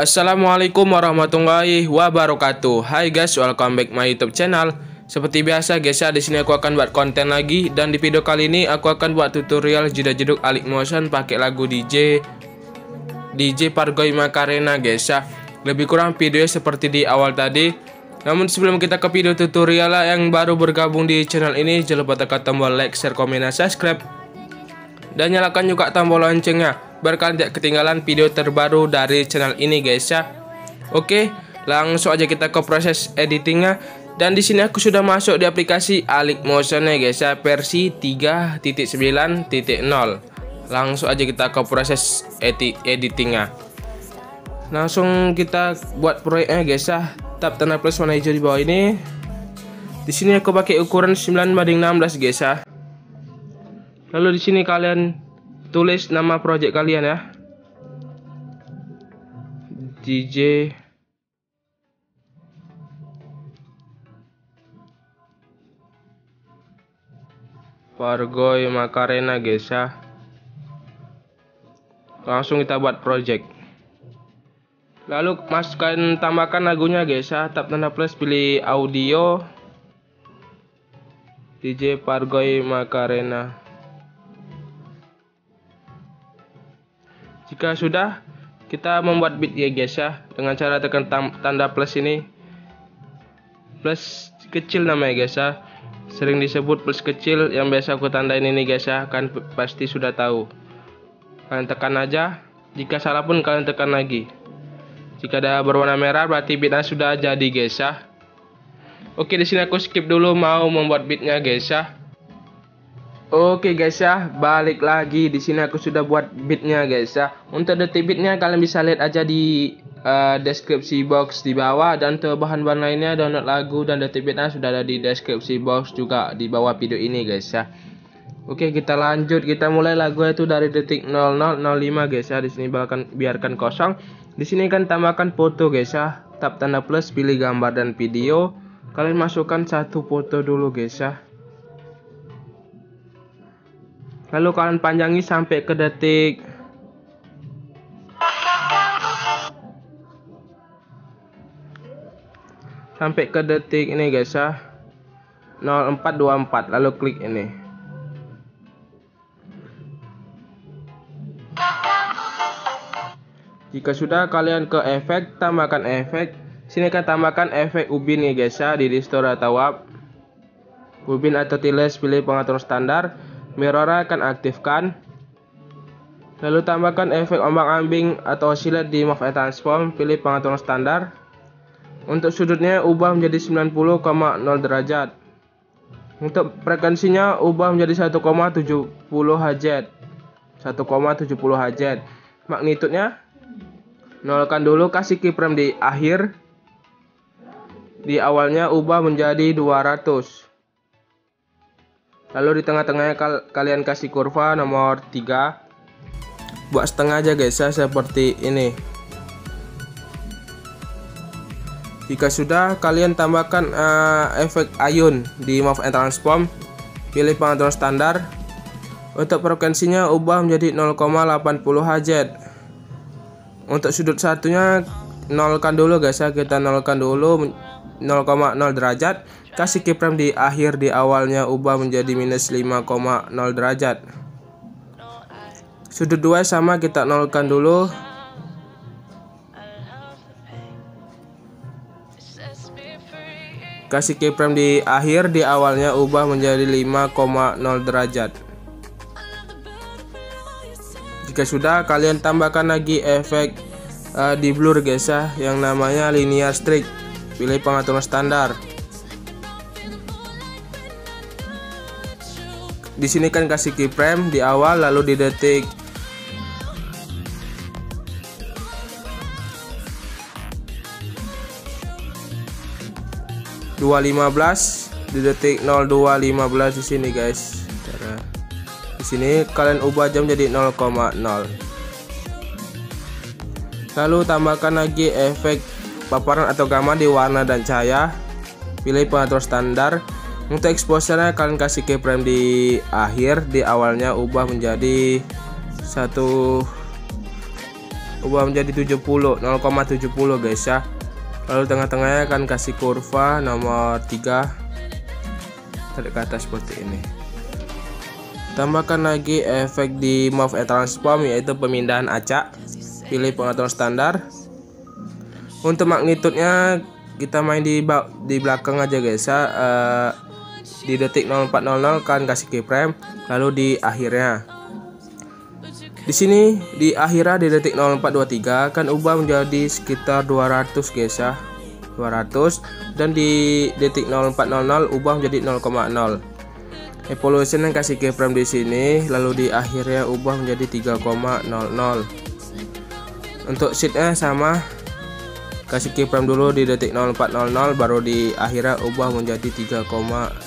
Assalamualaikum warahmatullahi wabarakatuh. Hai guys, welcome back my YouTube channel. Seperti biasa guys ya, di sini aku akan buat konten lagi, dan di video kali ini aku akan buat tutorial jeduk Alik Motion pakai lagu DJ Pargoy Macarena guys ya. Lebih kurang videonya seperti di awal tadi. Namun sebelum kita ke video tutorial yang baru bergabung di channel ini, jangan lupa tekan tombol like, share, komen, dan subscribe. Dan nyalakan juga tombol loncengnya biar kalian tidak ketinggalan video terbaru dari channel ini guys ya. Oke, langsung aja kita ke proses editingnya. Dan di sini aku sudah masuk di aplikasi Alik Motion ya guys ya, versi 3.9.0. Langsung aja kita ke proses editingnya. Langsung kita buat proyeknya guys ya. Tap tanda plus warna hijau di bawah ini. Di sini aku pakai ukuran 9:16 guys ya. Lalu di sini kalian tulis nama project kalian ya. DJ Pargoy Macarena guys ya. Langsung kita buat project. Lalu masukkan, tambahkan lagunya guys ya. Tap tanda plus, pilih audio DJ Pargoy Macarena. Jika sudah, kita membuat beat ya guys ya, dengan cara tekan tanda plus ini. Plus kecil namanya guys ya, sering disebut plus kecil, yang biasa aku tandain ini guys ya, kan pasti sudah tahu. Kalian tekan aja, jika salah pun kalian tekan lagi. Jika ada berwarna merah berarti beatnya sudah jadi guys ya. Oke, di sini aku skip dulu mau membuat beatnya guys ya. Oke guys ya, balik lagi. Di sini aku sudah buat beatnya guys ya. Untuk detik beatnya kalian bisa lihat aja di deskripsi box di bawah, dan untuk bahan-bahan lainnya, download lagu dan detik beatnya sudah ada di deskripsi box juga di bawah video ini guys ya. Oke, kita lanjut. Kita mulai lagu itu dari detik 00:05 guys ya. Di sini biarkan kosong. Di sini kan tambahkan foto guys ya. Tap tanda plus, pilih gambar dan video. Kalian masukkan satu foto dulu guys ya. Lalu kalian panjangi sampai ke detik ini guys ya, 0424. Lalu klik ini. Jika sudah, kalian ke efek, tambahkan efek. Sini kan tambahkan efek ubin nih guys ya, di restore atau WAP. Ubin atau tiles, pilih pengaturan standar. Mirror akan aktifkan. Lalu tambahkan efek ombak-ambing atau oscillate di move and transform, pilih pengaturan standar. Untuk sudutnya ubah menjadi 90,0 derajat. Untuk frekuensinya ubah menjadi 1,70 Hz. 1,70 Hz. Magnitudenya nolkan dulu, kasih keyframe di akhir. Di awalnya ubah menjadi 200. Lalu di tengah-tengahnya kalian kasih kurva nomor 3. Buat setengah aja guys ya, seperti ini. Jika sudah, kalian tambahkan efek ayun di move and transform, pilih pengaturan standar. Untuk frekuensinya ubah menjadi 0,80 Hz. Untuk sudut satunya nolkan dulu guys ya, kita nolkan dulu 0,0 derajat. Kasih keyframe di akhir, di awalnya ubah menjadi minus 5,0 derajat. Sudut 2 sama, kita nolkan dulu. Kasih keyframe di akhir, di awalnya ubah menjadi 5,0 derajat. Jika sudah, kalian tambahkan lagi efek di blur guys ya, yang namanya linear streak. Pilih pengaturan standar. Di sini kan kasih keyframe di awal, lalu di detik 2.15, di detik 02.15 di sini guys. Di sini kalian ubah jam jadi 0,0. Lalu tambahkan lagi efek paparan atau gamma di warna dan cahaya. Pilih pengaturan standar. Untuk exposure-nya kalian kasih keyframe di akhir, di awalnya ubah menjadi 1 ubah menjadi 70, 0,70 guys ya. Lalu tengah-tengahnya akan kasih kurva nomor 3 tarik ke atas seperti ini. Tambahkan lagi efek di move and transform, yaitu pemindahan acak. Pilih pengaturan standar. Untuk magnitudenya kita main di belakang aja guys ya. Di detik 0400 kan kasih keyframe, lalu di akhirnya. Di sini di akhirnya di detik 0423 kan ubah menjadi sekitar 200 guys ya. 200, dan di detik 0400 ubah menjadi 0,0. Evolution yang kasih keyframe di sini, lalu di akhirnya ubah menjadi 3,00. Untuk sheetnya sama, kasih keyframe dulu di detik 0400, baru di akhirnya ubah menjadi 3,00.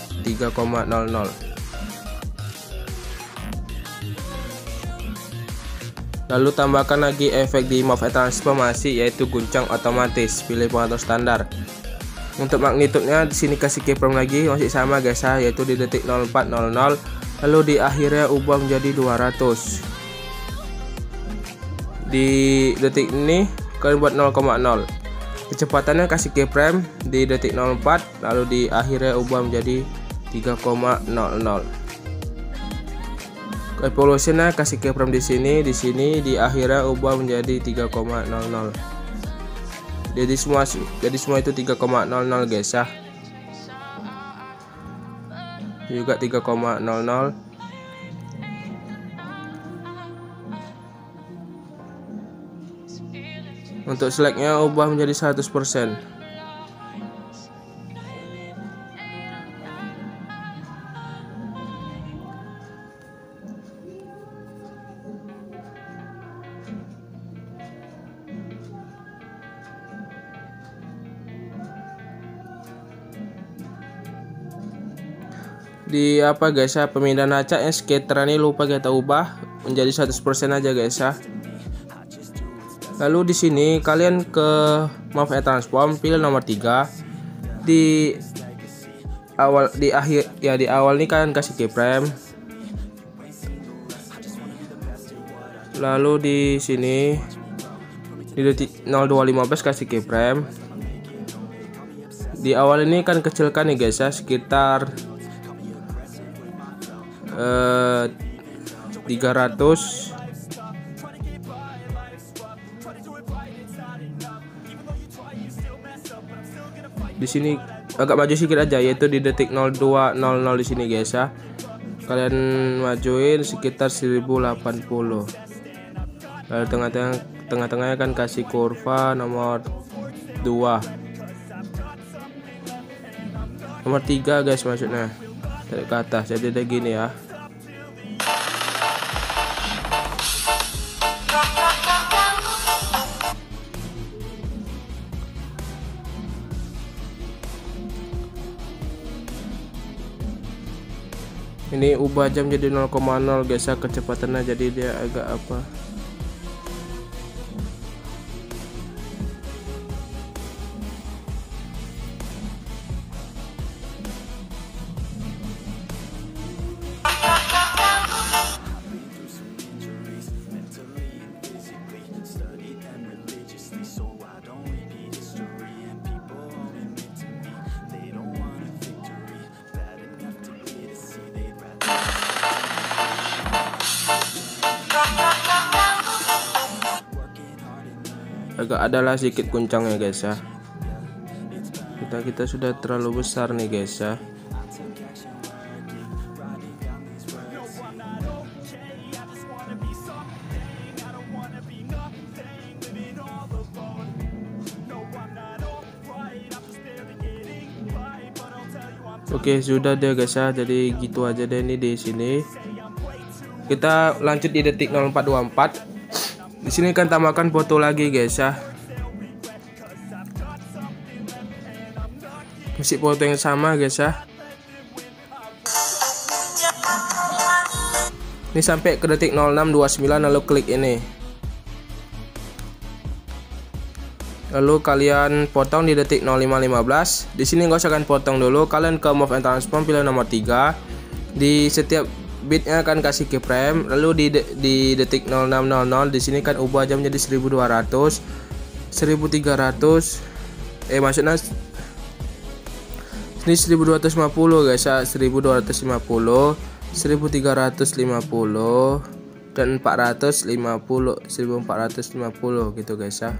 Lalu tambahkan lagi efek di move and transformasi, yaitu guncang otomatis. Pilih pengaturan standar. Untuk magnitudenya di sini kasih keyframe lagi, masih sama guys ya, yaitu di detik 0400, lalu di akhirnya ubah menjadi 200. Di detik ini kalian buat 0,0. Kecepatannya kasih keyframe di detik 04, lalu di akhirnya ubah menjadi 3,00. Evolutionnya kasih keyframe di sini di akhirnya ubah menjadi 3,00. Jadi semua itu 3,00 guys ya. Juga 3,00. Untuk seleknya ubah menjadi 100%. Di apa guys ya, pemindahan acaknya skater ini lupa kita ubah menjadi 100% aja guys ya. Lalu di sini kalian ke move and transform, pilih nomor 3. Di awal nih kalian kasih keyframe. Lalu di sini di detik 0215 kasih keyframe. Di awal ini kan kecilkan nih guys ya, sekitar 300. Di sini agak maju sedikit aja, yaitu di detik 0200 di sini guys ya. Kalian majuin sekitar 1080. Lalu tengah-tengahnya kan kasih kurva nomor 2. Nomor 3 guys maksudnya. Tarik ke atas, jadi ada gini ya. Ini ubah jam jadi 0,0 guys ya, kecepatannya jadi dia agak apa. Agak adalah sedikit guncangnya guys ya. Kita sudah terlalu besar nih guys ya. Oke, sudah deh guys ya. Jadi gitu aja deh ini di sini. Kita lanjut di detik 0424. Di sini kan tambahkan foto lagi guys ya. Masih foto yang sama guys ya. Ini sampai ke detik 0629, lalu klik ini. Lalu kalian potong di detik 0515. Di sini nggak usah kalian potong dulu. Kalian ke move and transform, pilih nomor 3. Di setiap bitnya kan kasih keyframe, lalu di detik 0600 di sini kan ubah jam jadi 1200, 1300, maksudnya ini 1250 guys ya, 1250, 1350 dan 450, 1450 gitu guys ya.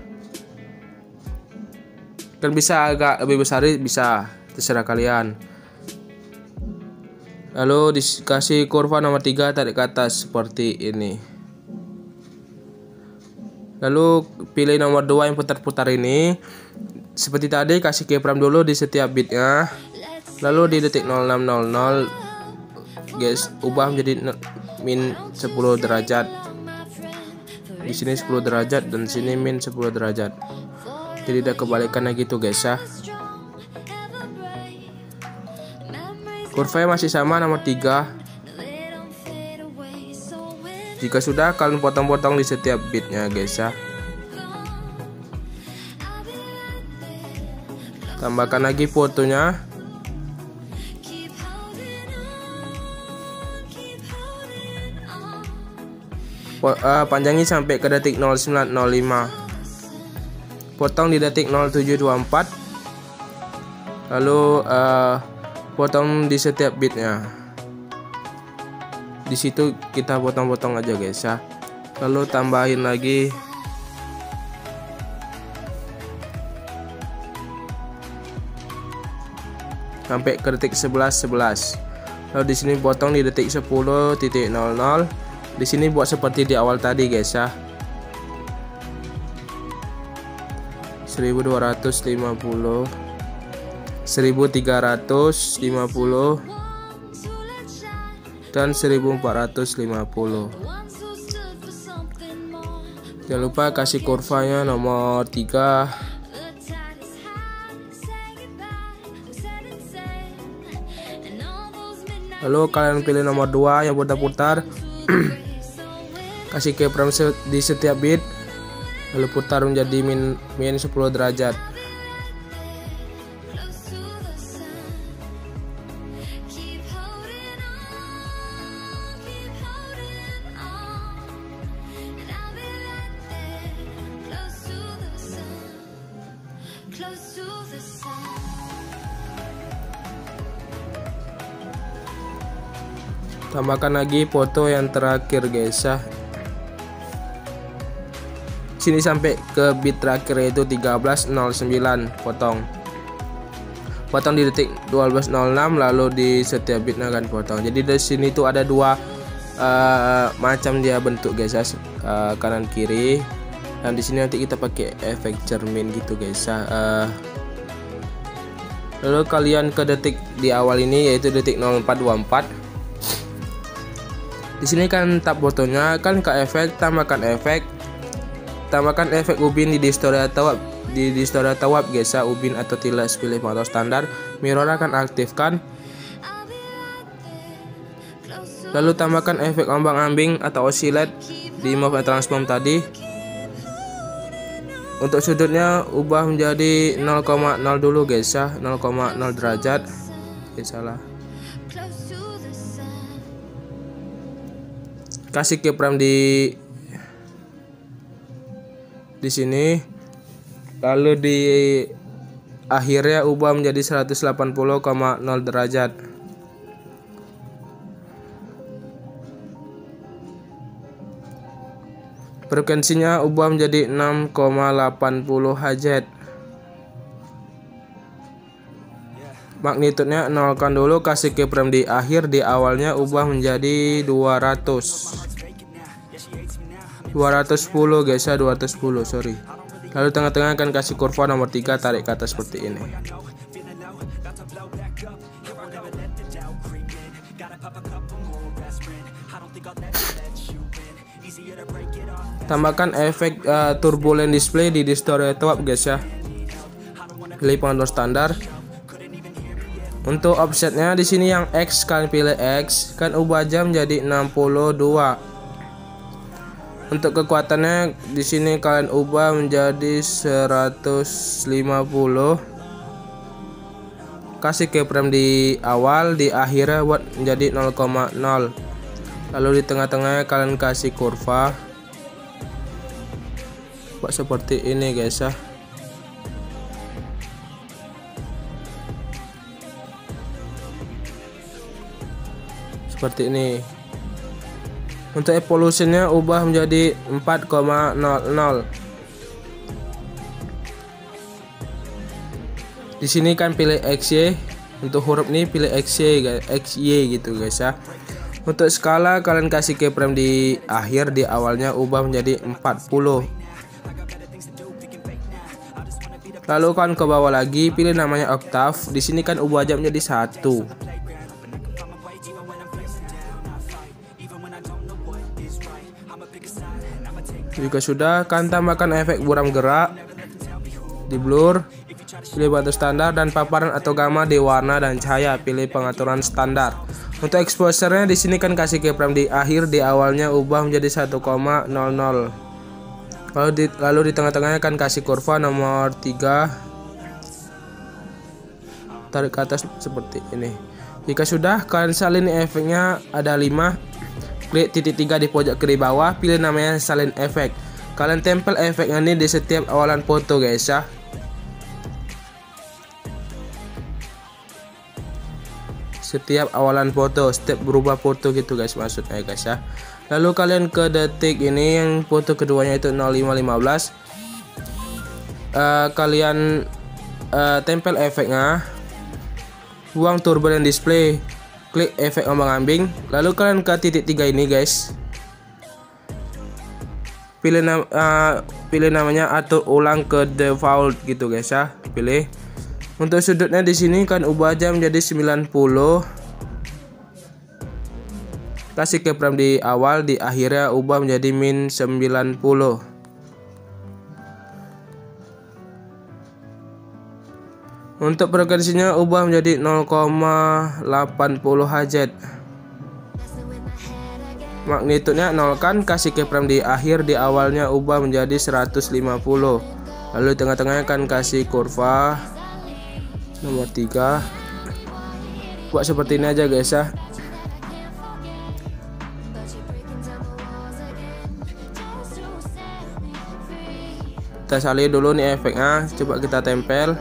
Kan bisa agak lebih besar, bisa, terserah kalian. Lalu dikasih kurva nomor 3 tarik ke atas seperti ini. Lalu pilih nomor 2 yang putar-putar ini. Seperti tadi kasih keyframe dulu di setiap bitnya. Lalu di detik 0600 guys, ubah menjadi min 10 derajat. Di sini 10 derajat dan di sini min 10 derajat. Jadi tidak kebalikannya gitu guys ya. Kurvanya masih sama nomor 3. Jika sudah, kalian potong-potong di setiap bitnya guys ya. Tambahkan lagi fotonya. Panjangi sampai ke detik 0905. Potong di detik 0724. Lalu potong di setiap bitnya. Di situ kita potong-potong aja guys ya. Lalu tambahin lagi sampai ke detik 11:11. Lalu di sini potong di detik 10.00. Di sini buat seperti di awal tadi guys ya. 1250, 1350 dan 1450. Jangan lupa kasih kurvanya nomor 3. Lalu kalian pilih nomor 2 yang putar-putar. Kasih keyframe di setiap bit. Lalu putar menjadi min 10 derajat. Tambahkan lagi foto yang terakhir guys ya. Sini sampai ke bit terakhir yaitu 13.09. Potong di detik 12.06, lalu di setiap bitnya kan potong. Jadi di sini tuh ada dua macam dia bentuk guys ya, kanan kiri. Dan di sini nanti kita pakai efek cermin gitu guys ya. Lalu kalian ke detik di awal ini yaitu detik 0424. Di sini kan tab fotonya, kan ke efek, tambahkan efek ubin di distorsi atau warp guys ya. Ubin atau tiles pilih foto standar, mirror akan aktifkan. Lalu tambahkan efek ombang-ambing atau oscillate di move and transform tadi. Untuk sudutnya ubah menjadi 0,0 dulu guys ya, 0,0 derajat. Salah. Kasih keyframe di sini. Lalu di akhirnya ubah menjadi 180,0 derajat. Frekuensinya ubah menjadi 6,80 Hz. Magnitudenya nolkan dulu, kasih keyframe di akhir, di awalnya ubah menjadi 210 guys ya, 210 sorry. Lalu tengah-tengah akan kasih kurva nomor 3, tarik ke atas seperti ini. Tambahkan efek turbulent display di distorsi atau warp guys ya. Pilih pengatur standar. Untuk offsetnya di sini yang X, kalian pilih X, kan ubah jam jadi 62. Untuk kekuatannya di sini kalian ubah menjadi 150. Kasih keyframe di awal, di akhirnya buat menjadi 0,0. Lalu di tengah-tengahnya kalian kasih kurva buat seperti ini guys ya. Seperti ini. Untuk evolutionnya ubah menjadi 4,00. Di sini kan pilih XY. Untuk huruf ini pilih XY gitu guys ya. Untuk skala kalian kasih keyframe di akhir, di awalnya ubah menjadi 40. Lalu kan ke bawah lagi pilih namanya octave. Di sini kan ubah aja menjadi 1. Jika sudah, kalian tambahkan efek buram gerak di blur, pilih batu standar, dan paparan atau gamma di warna dan cahaya, pilih pengaturan standar. Untuk exposure-nya di sini kan kasih keyframe di akhir, di awalnya ubah menjadi 1,00. Lalu di tengah-tengahnya kan kasih kurva nomor 3, tarik ke atas seperti ini. Jika sudah, kalian salin efeknya ada 5. Klik titik 3 di pojok kiri bawah, pilih namanya salin efek. Kalian tempel efeknya ini di setiap awalan foto guys ya. Setiap awalan foto, setiap berubah foto gitu guys maksudnya guys ya. Lalu kalian ke detik ini yang foto keduanya itu 0515. Kalian tempel efeknya, buang turbulent display, klik efek ombang-ambing, lalu kalian ke titik 3 ini guys, pilih namanya atur ulang ke default gitu guys ya, pilih. Untuk sudutnya di sini kan ubah aja menjadi 90. Kasih keyframe di awal, di akhirnya ubah menjadi min 90. Untuk frekuensinya ubah menjadi 0,80 Hz. Magnitudenya 0 kan, kasih keyframe di akhir, di awalnya ubah menjadi 150. Lalu di tengah-tengahnya kan kasih kurva nomor 3. Buat seperti ini aja guys ya. Kita salin dulu nih efeknya, coba kita tempel.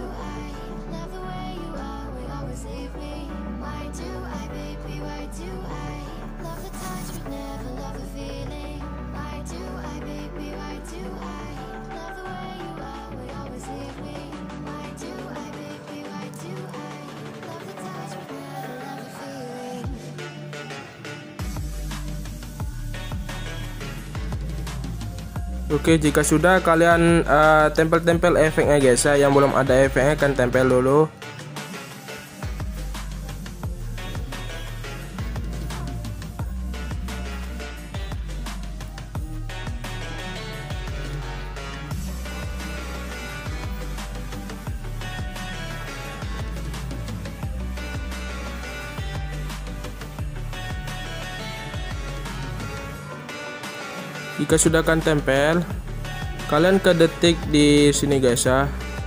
Oke, jika sudah kalian tempel-tempel efeknya guys ya. Yang belum ada efeknya kan tempel dulu. Jika sudah kan tempel, kalian ke detik di sini guys ya.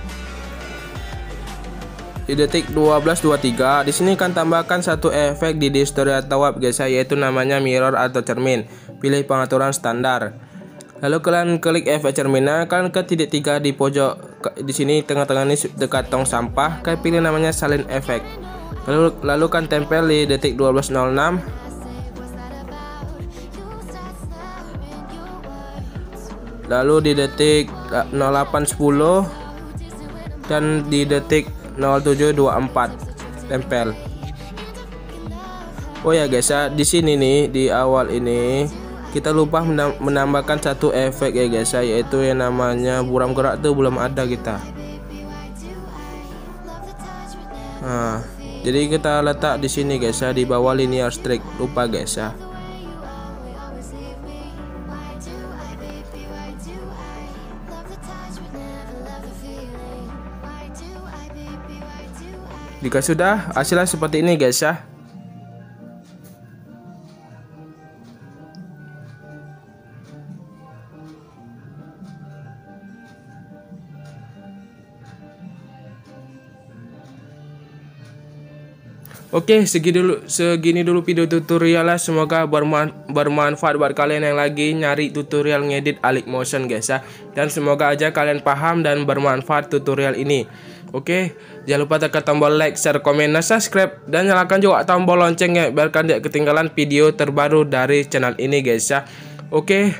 Di detik 12.23 di sini kan tambahkan satu efek di story atau web guys ya, yaitu namanya mirror atau cermin. Pilih pengaturan standar. Lalu kalian klik efek cerminnya, kalian ke titik 3 di pojok di sini tengah-tengah ini dekat tong sampah, kalian pilih namanya salin efek. Lalu kan tempel di detik 12.06. Lalu di detik 08.10 dan di detik 07.24 tempel. Oh ya guys ya, di sini nih di awal ini kita lupa menambahkan satu efek ya guys ya, yaitu yang namanya buram gerak tuh belum ada kita. Nah, jadi kita letak di sini guys ya, di bawah linear streak, lupa guys ya. Jika sudah, hasilnya seperti ini guys ya. Oke, segini dulu video tutorial lah. Semoga bermanfaat buat kalian yang lagi nyari tutorial ngedit Alik Motion guys ya. Dan semoga aja kalian paham dan bermanfaat tutorial ini. Oke, jangan lupa tekan tombol like, share, komen, dan subscribe, dan nyalakan juga tombol loncengnya biar kalian tidak ketinggalan video terbaru dari channel ini guys ya. Oke,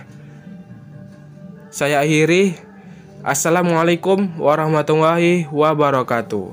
saya akhiri. Assalamualaikum warahmatullahi wabarakatuh.